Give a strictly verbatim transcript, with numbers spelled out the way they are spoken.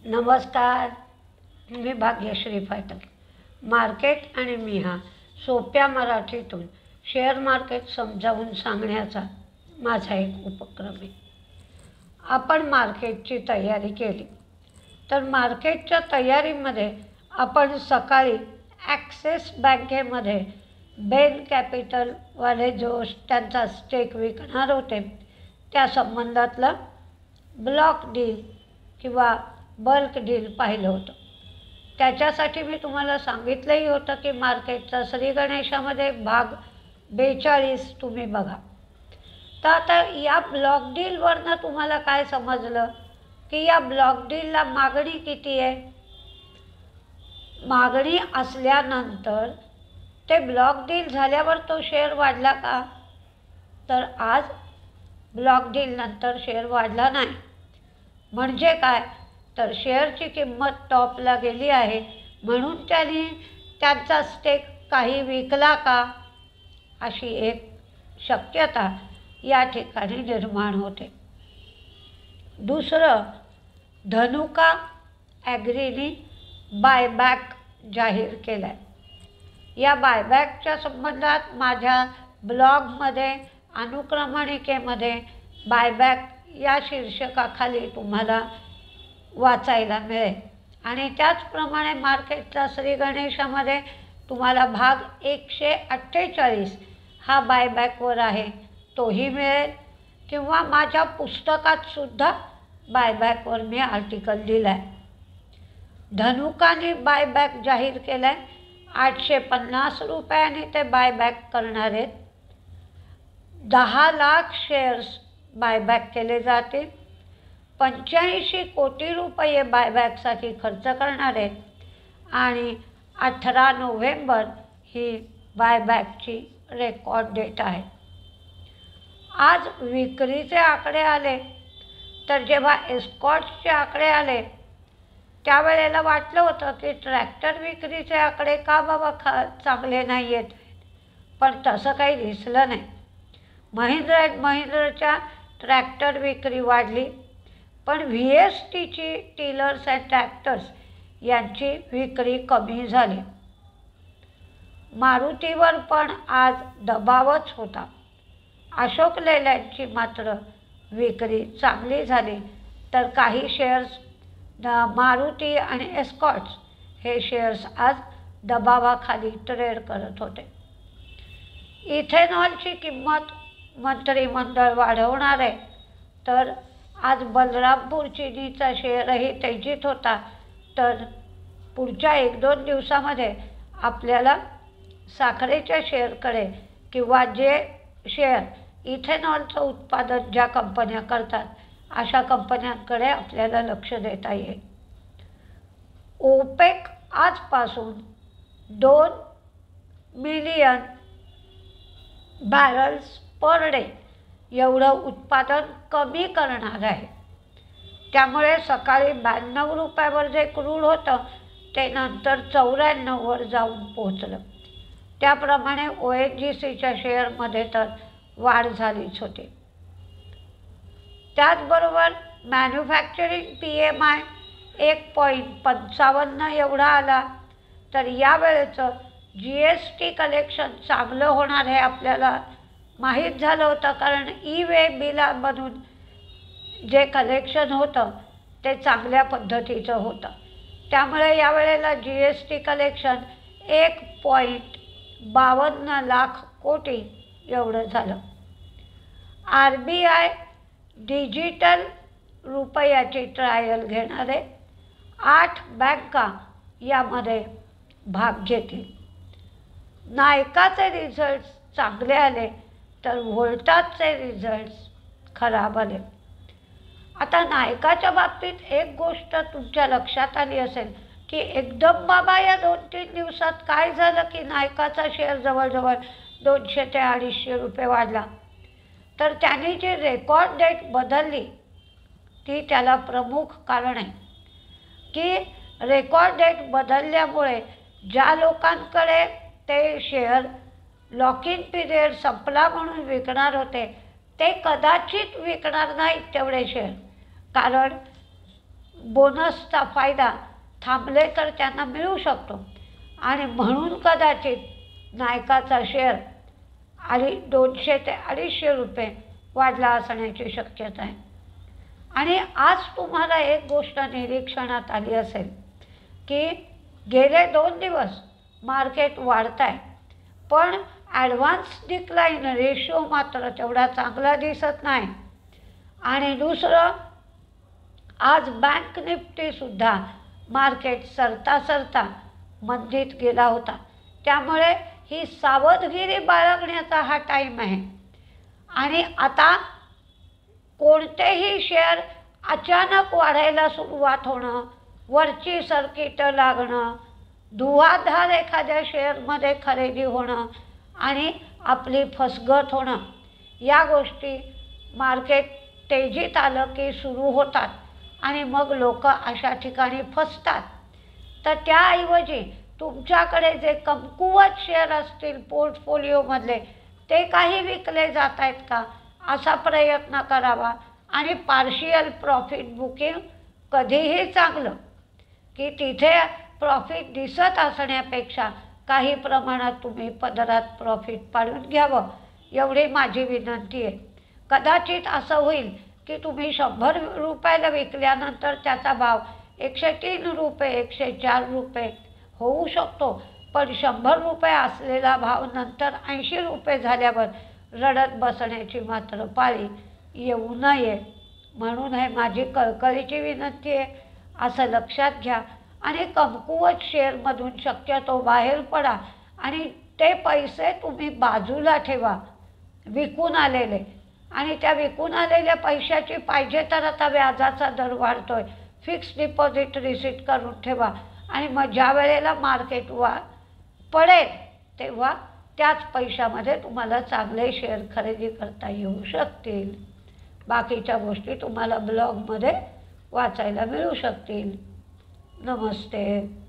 नमस्कार, मी भाग्यश्री पाटील. मार्केट आणि मी हा सोप्या मराठीतून शेअर मार्केट समजावून सांगण्याचा माझा एक उपक्रम आहे. आपण मार्केटची तयारी केली तर मार्केटच्या तयारीमध्ये आपण सकाळी ॲक्सिस बँकेमध्ये बेल कॅपिटलवाले जो त्यांचा स्टेक विकणार होते त्या संबंधातलं ब्लॉक डील किंवा बल्क डील पाहिलं होतं. त्याच्यासाठी मी तुम्हाला सांगितलंही होतं की मार्केटचा श्री गणेशामध्ये भाग बेचाळीस तुम्ही बघा. तर आता या ब्लॉक डीलवरनं तुम्हाला काय समजलं की या ब्लॉक डीलला मागणी किती आहे. मागणी असल्यानंतर ते ब्लॉक डील झाल्यावर तो शेअर वाढला का, तर आज ब्लॉक डीलनंतर शेअर वाढला नाही. म्हणजे काय, तर शेअरची किंमत टॉपला गेली आहे म्हणून त्यांनी त्यांचा स्टेक काही विकला का, अशी एक शक्यता या ठिकाणी निर्माण होते. दुसरं, धनुका ॲग्रीनी बायबॅक जाहीर केला आहे. या बायबॅकच्या संबंधात माझ्या ब्लॉगमध्ये अनुक्रमणिकेमध्ये बायबॅक या शीर्षकाखाली तुम्हाला वाचायला मिळेल. आणि त्याचप्रमाणे मार्केटचा श्री गणेशामध्ये तुम्हाला भाग एकशे अठ्ठेचाळीस हा बायबॅकवर आहे तोही मिळेल, किंवा माझ्या पुस्तकातसुद्धा बायबॅकवर मी आर्टिकल दिलं आहे. धनुकाने बायबॅक जाहीर केलं आहे. आठशे पन्नास रुपयांनी ते बायबॅक करणार आहेत. दहा लाख शेअर्स बायबॅक केले जातील. पंच्याऐंशी कोटी रुपये बायबॅकसाठी खर्च करणार आहेत आणि अठरा नोव्हेंबर ही बायबॅकची रेकॉर्ड डेट आहे. आज विक्रीचे आकडे आले तर जेव्हा एस्कॉर्ट्सचे आकडे आले त्यावेळेला वाटलं होतं की ट्रॅक्टर विक्रीचे आकडे का बाबा खा चांगले नाही आहेत, पण तसं काही दिसलं नाही. महिंद्रा अँड महिंद्राच्या ट्रॅक्टर विक्री वाढली, पण व्ही एस टीची टिलर्स अँड ट्रॅक्टर्स यांची विक्री कमी झाली. मारुतीवर पण आज दबावच होता. अशोक लेलँडची मात्र विक्री चांगली झाली, तर काही शेअर्स मारुती आणि एस्कॉर्ट्स हे शेअर्स आज दबावाखाली ट्रेड करत होते. इथेनॉलची किंमत मंत्रिमंडळ वाढवणार आहे, तर आज बलरामपूर चिनीचा शेअरही तेजीत होता. तर पुढच्या एक दोन दिवसामध्ये आपल्याला साखरेच्या शेअरकडे किंवा जे शेअर इथेनॉलचं उत्पादन ज्या कंपन्या करतात अशा कंपन्यांकडे आपल्याला लक्ष देता येईल. ओपेक आजपासून दोन मिलियन बॅरल्स पर डे एवढं उत्पादन कमी करणार आहे. त्यामुळे सकाळी ब्याण्णव रुपयावर जे क्रूड होतं ते नंतर चौऱ्याण्णववर जाऊन पोहोचलं. त्याप्रमाणे ओ एन जी सीच्या शेअरमध्ये तर वाढ झालीच होती. त्याचबरोबर मॅन्युफॅक्चरिंग पी एम आय एक पॉईंट पंचावन्न एवढा आला. तर यावेळेचं जी एस टी कलेक्शन चांगलं होणार हे आपल्याला माहीत झालं होतं, कारण ई वे बिलामधून जे कलेक्शन होतं ते चांगल्या पद्धतीचं होतं. त्यामुळे यावेळेला जी एस टी कलेक्शन एक पॉईंट बावन्न लाख कोटी एवढं झालं. आर बी आय डिजिटल रुपयाची ट्रायल घेणारे आठ बँका यामध्ये भाग घेतील. नायकाचे रिझल्ट्स चांगले आले तर व्होल्टासचे रिझल्ट्स खराब आले. आता नायकाच्या बाबतीत एक गोष्ट तुमच्या लक्षात आली असेल की एकदम बाबा या दोन तीन दिवसात काय झालं की नायकाचा शेअर जवळजवळ दोनशे ते अडीचशे रुपये वाढला. तर त्याने जी रेकॉर्ड डेट बदलली ती त्याला प्रमुख कारण आहे की रेकॉर्ड डेट बदलल्यामुळे ज्या लोकांकडे ते शेअर लॉक इन पिरियड संपला म्हणून विकणार होते ते कदाचित विकणार नाहीत तेवढे शेअर, कारण बोनसचा फायदा थांबले तर त्यांना मिळू शकतो आणि म्हणून कदाचित नायकाचा शेअर आणि दोनशे ते अडीचशे रुपये वाढला असण्याची शक्यता आहे. आणि आज तुम्हाला एक गोष्ट निरीक्षणात आली असेल की गेले दोन दिवस मार्केट वाढत आहे, पण ॲडव्हान्स डिक्लाईन रेशो मात्र तेवढा चांगला दिसत नाही. आणि दुसरं, आज बँक निफ्टीसुद्धा मार्केट सरता सरता मंदीत गेला होता. त्यामुळे ही सावधगिरी बाळगण्याचा हा टाईम आहे. आणि आता कोणतेही शेअर अचानक वाढायला सुरुवात होणं, वरची सर्किटं लागणं, धुवाधार एखाद्या शेअरमध्ये खरेदी होणं आणि आपली फसगत होणं, या गोष्टी मार्केट तेजीत आलं की सुरू होतात आणि मग लोक अशा ठिकाणी फसतात. तर त्याऐवजी तुमच्याकडे जे कमकुवत शेअर असतील पोर्टफोलिओमधले, ते काही विकले जात आहेत का असा प्रयत्न करावा. आणि पार्शियल प्रॉफिट बुकिंग कधीही चांगलं, की तिथे प्रॉफिट दिसत असण्यापेक्षा काही प्रमाणात तुम्ही पदरात प्रॉफिट पाडून घ्यावं, एवढी माझी विनंती आहे. कदाचित असं होईल की तुम्ही शंभर रुपयाला विकल्यानंतर त्याचा भाव एकशे तीन रुपये एकशे चार रुपये होऊ शकतो, पण शंभर रुपये असलेला भाव नंतर ऐंशी रुपये झाल्यावर रडत बसण्याची मात्र पाळी येऊ नये. म्हणून हे माझी कळकळीची विनंती आहे, असं लक्षात घ्या. आणि कमकुवत शेअरमधून शक्यतो बाहेर पडा आणि ते पैसे तुम्ही बाजूला ठेवा विकून आलेले. आणि त्या विकून आलेल्या पैशाची पाहिजे तर आता व्याजाचा दर वाढतो आहे, फिक्स डिपॉझिट रिसीट करून ठेवा. आणि मग ज्या वेळेला मार्केट वा पडेल तेव्हा त्याच पैशामध्ये तुम्हाला चांगले शेअर खरेदी करता येऊ शकतील. बाकीच्या गोष्टी तुम्हाला ब्लॉगमध्ये वाचायला मिळू शकतील. नमस्ते.